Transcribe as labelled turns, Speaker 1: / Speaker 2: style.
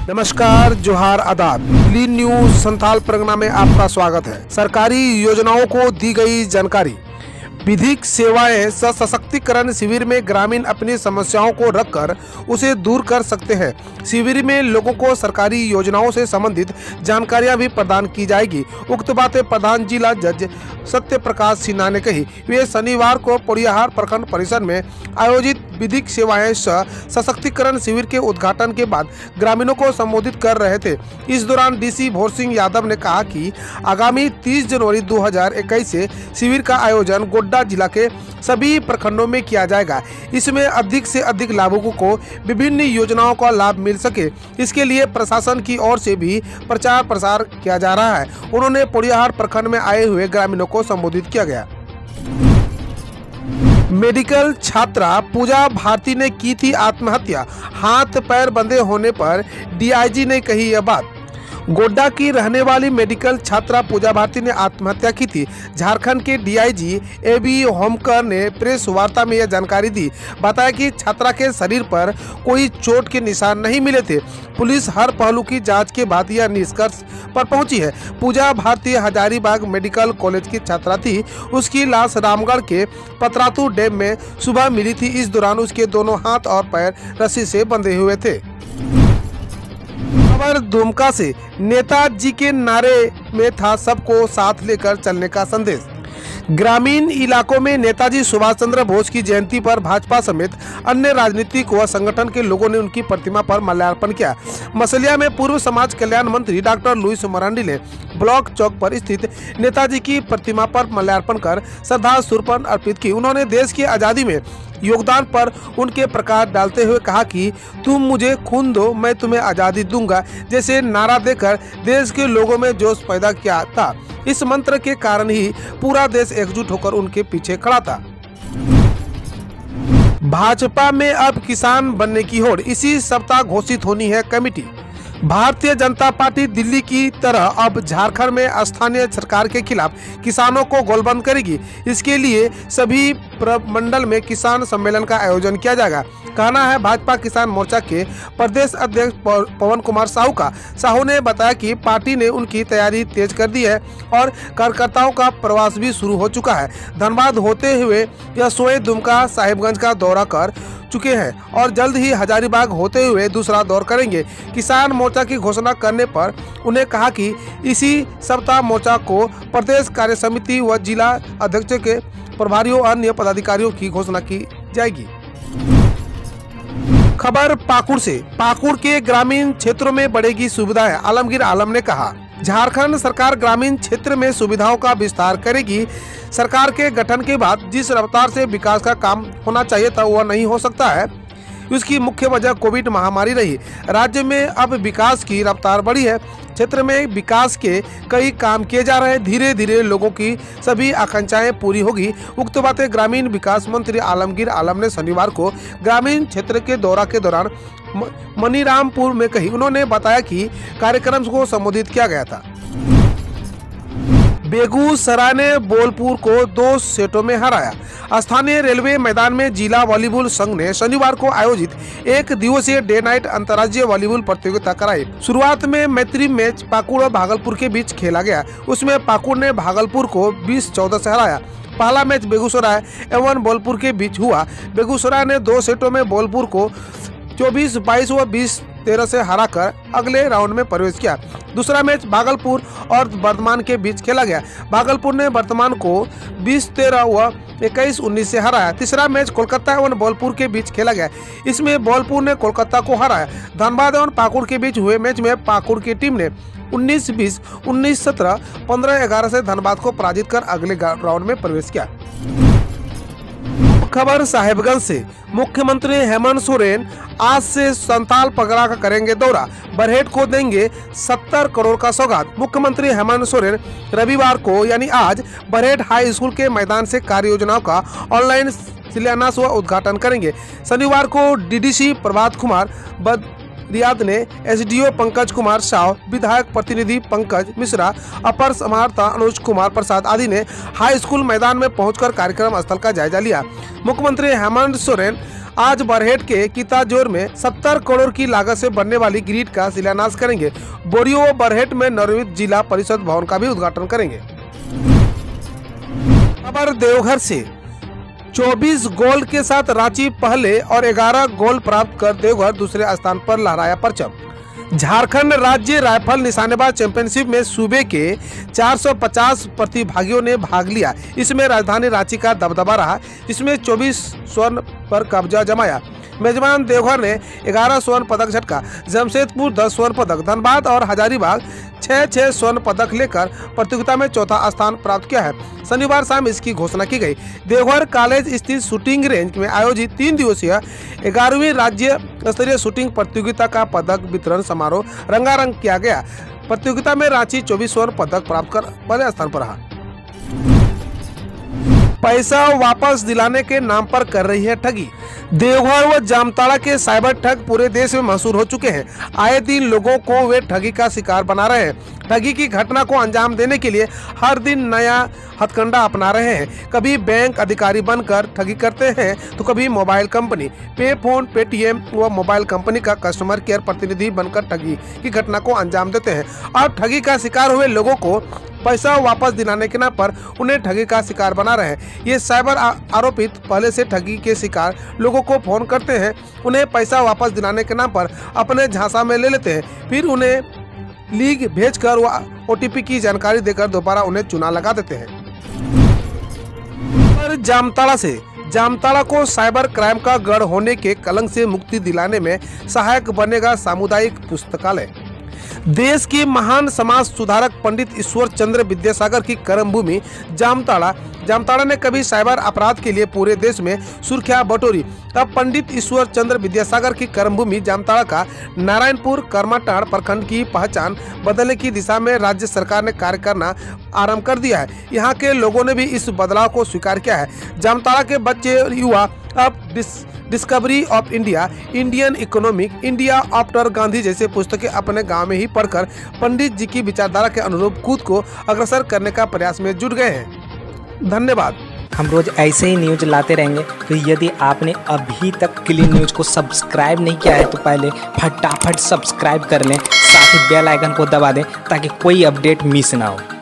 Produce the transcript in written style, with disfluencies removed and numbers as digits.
Speaker 1: नमस्कार, जोहार, आदाब। क्लीन न्यूज संथाल परगना में आपका स्वागत है। सरकारी योजनाओं को दी गई जानकारी। विधिक सेवाएं सशक्तिकरण शिविर में ग्रामीण अपनी समस्याओं को रखकर उसे दूर कर सकते हैं। शिविर में लोगों को सरकारी योजनाओं से संबंधित जानकारियां भी प्रदान की जाएगी। उक्त बातें प्रधान जिला जज सत्य प्रकाश सिन्हा ने कही। वे शनिवार को पोड़ियाहाट प्रखंड परिसर में आयोजित विधिक सेवाएं सशक्तिकरण शिविर के उद्घाटन के बाद ग्रामीणों को संबोधित कर रहे थे। इस दौरान डीसी भोर सिंह यादव ने कहा कि आगामी 30 जनवरी 2021 से शिविर का आयोजन गोड्डा जिला के सभी प्रखंडों में किया जाएगा। इसमें अधिक से अधिक लाभुकों को विभिन्न योजनाओं का लाभ मिल सके, इसके लिए प्रशासन की ओर से भी प्रचार प्रसार किया जा रहा है। उन्होंने पोड़ियाहाट प्रखंड में आए हुए ग्रामीणों को संबोधित किया गया। मेडिकल छात्रा पूजा भारती ने की थी आत्महत्या। हाथ पैर बंधे होने पर डीआईजी ने कही यह बात। गोड्डा की रहने वाली मेडिकल छात्रा पूजा भारती ने आत्महत्या की थी। झारखंड के डीआईजी एबी होमकर ने प्रेस वार्ता में यह जानकारी दी। बताया कि छात्रा के शरीर पर कोई चोट के निशान नहीं मिले थे। पुलिस हर पहलू की जांच के बाद यह निष्कर्ष पर पहुंची है। पूजा भारती हजारीबाग मेडिकल कॉलेज की छात्रा थी। उसकी लाश रामगढ़ के पतरातू डैम में सुबह मिली थी। इस दौरान उसके दोनों हाथ और पैर रस्सी से बंधे हुए थे। खबर दुमका से। नेताजी के नारे में था सबको साथ लेकर चलने का संदेश। ग्रामीण इलाकों में नेताजी सुभाष चंद्र बोस की जयंती पर भाजपा समेत अन्य राजनीतिक व संगठन के लोगों ने उनकी प्रतिमा पर माल्यार्पण किया। मसलिया में पूर्व समाज कल्याण मंत्री डॉक्टर लुईस मरांडी ने ब्लॉक चौक पर स्थित नेताजी की प्रतिमा पर माल्यार्पण कर श्रद्धा सुर्पण अर्पित की। उन्होंने देश की आज़ादी में योगदान पर उनके प्रकाश डालते हुए कहा कि तुम मुझे खून दो, मैं तुम्हें आज़ादी दूंगा जैसे नारा देकर देश के लोगों में जोश पैदा किया था। इस मंत्र के कारण ही पूरा देश एकजुट होकर उनके पीछे खड़ा था। भाजपा में अब किसान बनने की होड़। इसी सप्ताह घोषित होनी है कमेटी। भारतीय जनता पार्टी दिल्ली की तरह अब झारखंड में स्थानीय सरकार के खिलाफ किसानों को गोलबंद करेगी। इसके लिए सभी प्रमंडल में किसान सम्मेलन का आयोजन किया जाएगा। कहना है भाजपा किसान मोर्चा के प्रदेश अध्यक्ष पवन कुमार साहू का। साहू ने बताया कि पार्टी ने उनकी तैयारी तेज कर दी है और कार्यकर्ताओं का प्रवास भी शुरू हो चुका है। धनबाद होते हुए यह स्वयं दुमका साहिबगंज का दौरा कर चुके हैं और जल्द ही हजारीबाग होते हुए दूसरा दौर करेंगे। किसान मोर्चा की घोषणा करने पर उन्हें कहा कि इसी सप्ताह मोर्चा को प्रदेश कार्य समिति व जिला अध्यक्ष के प्रभारियों और अन्य पदाधिकारियों की घोषणा की जाएगी। खबर पाकुड़ से। पाकुड़ के ग्रामीण क्षेत्रों में बढ़ेगी सुविधाएं। आलमगीर आलम ने कहा, झारखंड सरकार ग्रामीण क्षेत्र में सुविधाओं का विस्तार करेगी। सरकार के गठन के बाद जिस रफ्तार से विकास का काम होना चाहिए था वह नहीं हो सकता है। उसकी मुख्य वजह कोविड महामारी रही। राज्य में अब विकास की रफ्तार बढ़ी है। क्षेत्र में विकास के कई काम किए जा रहे हैं। धीरे धीरे लोगों की सभी आकांक्षाएं पूरी होगी। उक्त बातें ग्रामीण विकास मंत्री आलमगीर आलम ने शनिवार को ग्रामीण क्षेत्र के दौरा के दौरान मनीरामपुर में कही। उन्होंने बताया कि कार्यक्रम को संबोधित किया गया था। बेगूसराय ने बोलपुर को 2 सेटों में हराया। स्थानीय रेलवे मैदान में जिला वॉलीबॉल संघ ने शनिवार को आयोजित 1 दिवसीय डे नाइट अंतर्राज्यीय वॉलीबॉल प्रतियोगिता कराई। शुरुआत में मैत्री मैच पाकुड़ और भागलपुर के बीच खेला गया। उसमें पाकुड़ ने भागलपुर को 20-14 से हराया। पहला मैच बेगूसराय एवं बोलपुर के बीच हुआ। बेगूसराय ने 2 सेटों में बोलपुर को 24-22 व 20-13 से हराकर अगले राउंड में प्रवेश किया। दूसरा मैच भागलपुर और वर्धमान के बीच खेला गया। भागलपुर ने वर्धमान को 20-13 व 21-19 से हराया। तीसरा मैच कोलकाता एवं बोलपुर के बीच खेला गया। इसमें बोलपुर ने कोलकाता को हराया। धनबाद एवं पाकुड़ के बीच हुए मैच में पाकुड़ की टीम ने 19-20, 19-17, 15-11 से धनबाद को पराजित कर अगले राउंड में प्रवेश किया। खबर साहेबगंज से। मुख्यमंत्री हेमंत सोरेन आज से संथाल परगना का करेंगे दौरा। बरहेट को देंगे 70 करोड़ का सौगात। मुख्यमंत्री हेमंत सोरेन रविवार को यानी आज बरहेट हाई स्कूल के मैदान से कार्य योजनाओं का ऑनलाइन शिलान्यास व उद्घाटन करेंगे। शनिवार को डीडीसी प्रभात कुमार रियाद ने एसडीओ पंकज कुमार साव, विधायक प्रतिनिधि पंकज मिश्रा, अपर समाहर्ता अनुज कुमार प्रसाद आदि ने हाई स्कूल मैदान में पहुंचकर कार्यक्रम स्थल का जायजा लिया। मुख्यमंत्री हेमंत सोरेन आज बरहेट के किताजोर में 70 करोड़ की लागत से बनने वाली ग्रिड का शिलान्यास करेंगे। बोरियो व बरहेट में नवनिर्मित जिला परिषद भवन का भी उद्घाटन करेंगे। खबर देवघर से 24 गोल के साथ रांची पहले और 11 गोल प्राप्त कर देवघर दूसरे स्थान पर लहराया परचम। झारखंड राज्य राइफल निशानेबाज चैंपियनशिप में सूबे के 450 प्रतिभागियों ने भाग लिया। इसमें राजधानी रांची का दबदबा रहा, इसमें 24 स्वर्ण पर कब्जा जमाया। मेजबान देवघर ने 11 स्वर्ण पदक झटका, जमशेदपुर 10 स्वर्ण पदक, धनबाद और हजारीबाग 6 स्वर्ण पदक लेकर प्रतियोगिता में चौथा स्थान प्राप्त किया है। शनिवार शाम इसकी घोषणा की गई। देवघर कॉलेज स्थित शूटिंग रेंज में आयोजित 3 दिवसीय 11वीं राज्य स्तरीय शूटिंग प्रतियोगिता का पदक वितरण समारोह रंगारंग किया गया। प्रतियोगिता में रांची 24 स्वर्ण पदक प्राप्त कर पहले स्थान पर रहा। पैसा वापस दिलाने के नाम पर कर रही है ठगी। देवघर व जामताड़ा के साइबर ठग पूरे देश में मशहूर हो चुके हैं। आए दिन लोगों को वे ठगी का शिकार बना रहे हैं। ठगी की घटना को अंजाम देने के लिए हर दिन नया हथकंडा अपना रहे हैं। कभी बैंक अधिकारी बनकर ठगी करते हैं तो कभी mobile company, pay phone, Paytm व मोबाइल कंपनी का कस्टमर केयर प्रतिनिधि बनकर ठगी की घटना को अंजाम देते हैं। अब ठगी का शिकार हुए लोगों को पैसा वापस दिलाने के नाम पर उन्हें ठगी का शिकार बना रहे हैं। ये साइबर आरोपित पहले से ठगी के शिकार लोगों को फोन करते हैं, उन्हें पैसा वापस दिलाने के नाम पर अपने झांसा में ले लेते हैं, फिर उन्हें लिंक भेजकर व ओटीपी की जानकारी देकर दोबारा उन्हें चुना लगा देते हैं। पर जामताड़ा को साइबर क्राइम का गढ़ होने के कलंक से मुक्ति दिलाने में सहायक बनेगा सामुदायिक पुस्तकालय। देश के महान समाज सुधारक पंडित ईश्वर चंद्र विद्यासागर की कर्मभूमि जामताड़ा ने कभी साइबर अपराध के लिए पूरे देश में सुर्खियां बटोरी। अब पंडित ईश्वर चंद्र विद्यासागर की कर्मभूमि जामताड़ा का नारायणपुर करमाटाड़ प्रखंड की पहचान बदलने की दिशा में राज्य सरकार ने कार्य करना आरंभ कर दिया है। यहाँ के लोगों ने भी इस बदलाव को स्वीकार किया है। जामताड़ा के बच्चे युवा अब Discovery of India, Indian economic, India after Gandhi जैसे पुस्तकें अपने गांव में ही पढ़कर पंडित जी की विचारधारा के अनुरूप खुद को अग्रसर करने का प्रयास में जुट गए हैं। धन्यवाद।
Speaker 2: हम रोज ऐसे ही न्यूज लाते रहेंगे, तो यदि आपने अभी तक क्लीन न्यूज को सब्सक्राइब नहीं किया है तो पहले फटाफट सब्सक्राइब कर लें, साथ ही बेल आइकन को दबा दें ताकि कोई अपडेट मिस ना हो।